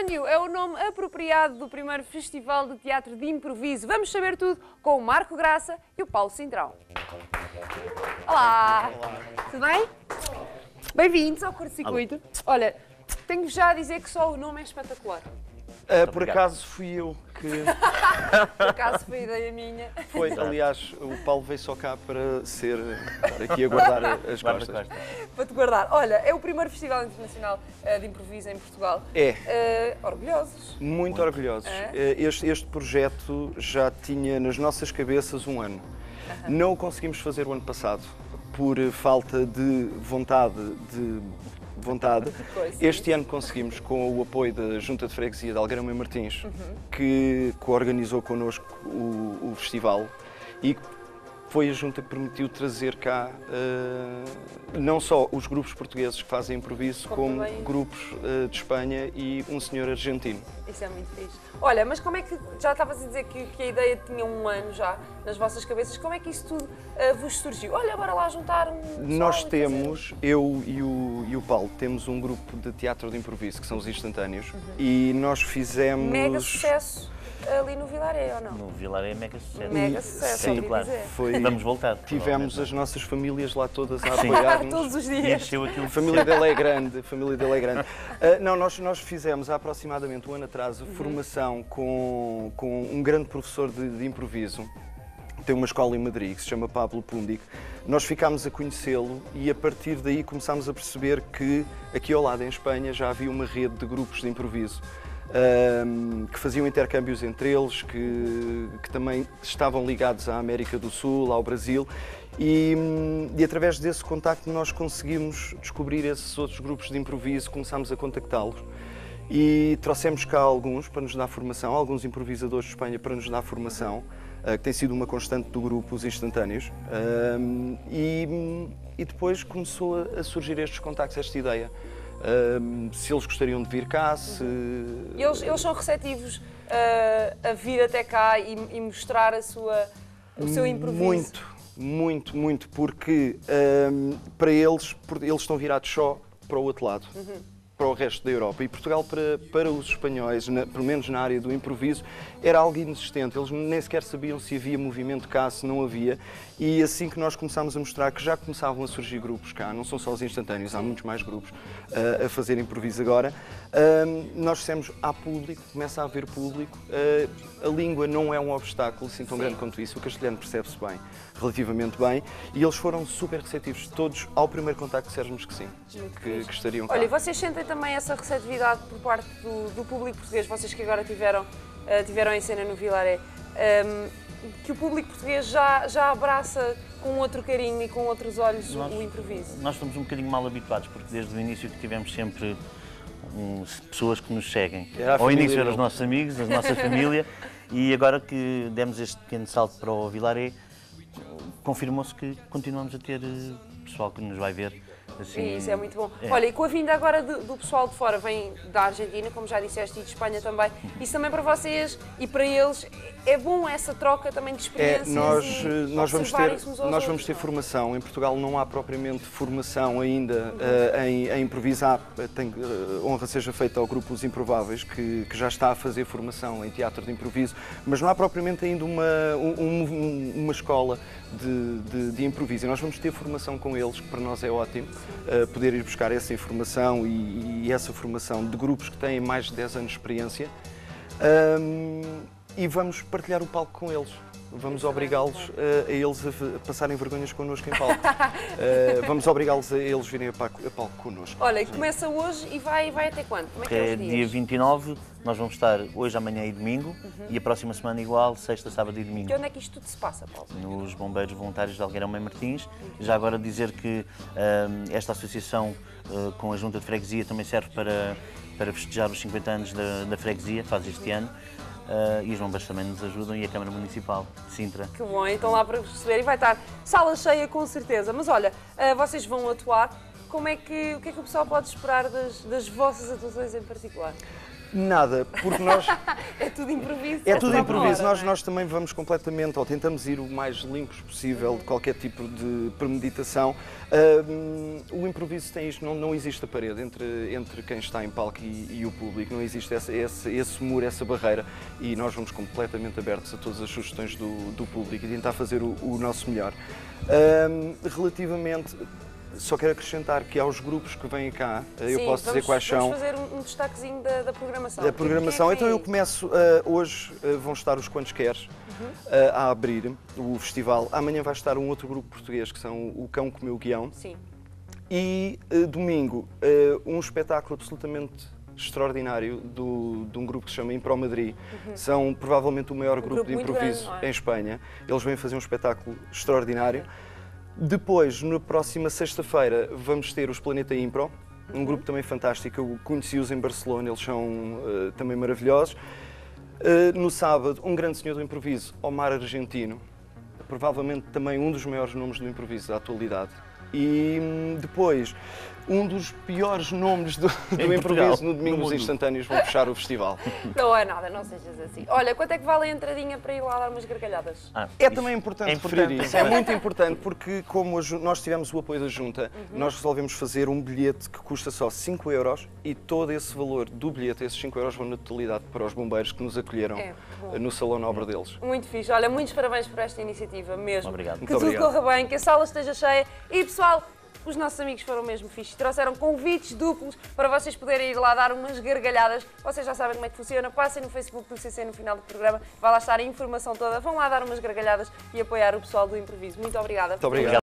Instantâneo é o nome apropriado do primeiro Festival de Teatro de Improviso. Vamos saber tudo com o Marco Graça e o Paulo Cintrão. Olá! Tudo bem? Bem-vindos ao Curto-Circuito. Olha, tenho já a dizer que só o nome é espetacular. Por acaso fui eu que... Por acaso foi ideia minha. Foi, aliás, o Paulo veio só cá para estar aqui a guardar as costas. Para te guardar. Olha, é o primeiro Festival Internacional de Improviso em Portugal. É. Orgulhosos? Muito orgulhosos. Este projeto já tinha nas nossas cabeças um ano. Não o conseguimos fazer o ano passado, por falta de vontade. Este ano conseguimos, com o apoio da Junta de Freguesia de Algueirão e Martins, que organizou connosco o festival, e foi a Junta que permitiu trazer cá não só os grupos portugueses que fazem improviso, como grupos de Espanha e um senhor argentino. Isso é muito fixe. Olha, mas como é que, já estavas a dizer que a ideia tinha um ano já nas vossas cabeças, como é que isso tudo vos surgiu? Olha, bora lá juntar um... Nós temos, eu e o Paulo, temos um grupo de teatro de improviso, que são os Instantâneos, e nós fizemos... Mega sucesso ali no Vilaré, ou não? No Vilaré é mega sucesso. Mega sucesso, sim, claro. Vamos voltar. Tivemos as nossas famílias lá todas a apoiar-nos. Todos os E dias. encheu aquilo. A família dele é grande, a família dele é grande. Não, nós fizemos há aproximadamente um ano atrás a formação com um grande professor de improviso. Tem uma escola em Madrid que se chama Pablo Pundic. Nós ficámos a conhecê-lo e a partir daí começámos a perceber que aqui ao lado em Espanha já havia uma rede de grupos de improviso que faziam intercâmbios entre eles, que também estavam ligados à América do Sul, ao Brasil, e através desse contacto nós conseguimos descobrir esses outros grupos de improviso, começámos a contactá-los e trouxemos cá alguns para nos dar formação, alguns improvisadores de Espanha para nos dar formação, que tem sido uma constante do grupo, os Instantâneos, e depois começou a surgir estes contactos, esta ideia. Se eles gostariam de vir cá, se... Eles são receptivos a vir até cá e mostrar o seu improviso? Muito, porque para eles estão virados só para o outro lado. Para o resto da Europa. E Portugal, para os espanhóis, pelo menos na área do improviso, era algo inexistente. Eles nem sequer sabiam se havia movimento cá, se não havia. E assim que nós começámos a mostrar que já começavam a surgir grupos cá, não são só os Instantâneos, há muitos mais grupos a fazer improviso agora, nós dissemos, há público, começa a haver público, a língua não é um obstáculo assim tão grande quanto isso, o castelhano percebe-se bem, relativamente bem, e eles foram super receptivos, todos ao primeiro contacto dissemos que sim, que estariam cá. Olha, e vocês sentem também essa receptividade por parte do público português, vocês que agora tiveram em cena no Vilaré, que o público português já abraça com outro carinho e com outros olhos o improviso? Nós estamos um bocadinho mal habituados, porque desde o início que tivemos sempre pessoas que nos seguem. Ao início eram os nossos amigos, a nossa família, e agora que demos este pequeno salto para o Vilaré, confirmou-se que continuamos a ter pessoal que nos vai ver. Assim, isso é muito bom. Olha, e com a vinda agora do pessoal de fora, vem da Argentina, como já disseste, e de Espanha também, isso também para vocês e para eles é bom essa troca também de experiências? Nós vamos ter formação. Em Portugal não há propriamente formação ainda em improvisar. Honra seja feita ao grupo Os Improváveis, que já está a fazer formação em teatro de improviso, mas não há propriamente ainda uma escola de improviso. E nós vamos ter formação com eles, que para nós é ótimo, poder ir buscar essa informação e essa formação de grupos que têm mais de 10 anos de experiência, e vamos partilhar o palco com eles. Vamos obrigá-los a eles a passarem vergonhas connosco em palco. Vamos obrigá-los a eles virem a palco connosco. Olha, e começa hoje e vai até quando? Como é que é os dias? Dia 29, nós vamos estar hoje, amanhã e domingo, e a próxima semana igual, sexta, sábado e domingo. E onde é que isto tudo se passa, Paulo? Nos Bombeiros Voluntários de Algueirão e Martins. Já agora dizer que esta associação com a Junta de Freguesia também serve para festejar os 50 anos da freguesia, faz este ano. E os bombeiros também nos ajudam, e a Câmara Municipal de Sintra. Que bom, então lá para perceber, e vai estar sala cheia com certeza. Mas olha, vocês vão atuar o que é que o pessoal pode esperar das vossas atuações em particular? Nada, porque nós... É tudo improviso. É tudo improviso. Hora, Nós também vamos completamente, ou tentamos ir o mais limpos possível de qualquer tipo de premeditação. O improviso tem isto, não existe a parede entre quem está em palco e o público, não existe esse muro, essa barreira, e nós vamos completamente abertos a todas as sugestões do público e tentar fazer o nosso melhor. Relativamente... Só quero acrescentar que aos grupos que vêm cá, eu posso dizer quais são. Vamos fazer um destaquezinho da programação. Da programação. Então eu começo, hoje vão estar os Quantos Queres a abrir o festival. Amanhã vai estar um outro grupo português, que são o Cão Comeu o Guião. Sim. E domingo, um espetáculo absolutamente extraordinário de um grupo que se chama Impro Madrid. São provavelmente o maior grupo de improviso grande, em Espanha. Eles vêm fazer um espetáculo extraordinário. Depois, na próxima sexta-feira, vamos ter os Planeta Impro, um grupo também fantástico. Eu conheci-os em Barcelona, eles são também maravilhosos. No sábado, um grande senhor do improviso, Omar Argentino, provavelmente também um dos maiores nomes do improviso da atualidade. E depois, um dos piores nomes do improviso no domingo, os instantâneos vão fechar o festival. Não é nada, não sejas assim. Olha, quanto é que vale a entradinha para ir lá dar umas gargalhadas? Também importante referir isso. É muito importante porque, como nós tivemos o apoio da Junta, nós resolvemos fazer um bilhete que custa só 5 € e todo esse valor do bilhete, esses 5 € vão na totalidade para os bombeiros que nos acolheram no Salão Nobre deles. Muito fixe. Olha, muitos parabéns por esta iniciativa mesmo. Obrigado. Que tudo corra bem, que a sala esteja cheia e, pessoal, os nossos amigos foram mesmo fixes. Trouxeram convites duplos para vocês poderem ir lá dar umas gargalhadas. Vocês já sabem como é que funciona. Passem no Facebook do CC no final do programa. Vai lá estar a informação toda. Vão lá dar umas gargalhadas e apoiar o pessoal do improviso. Muito obrigada. Muito obrigado.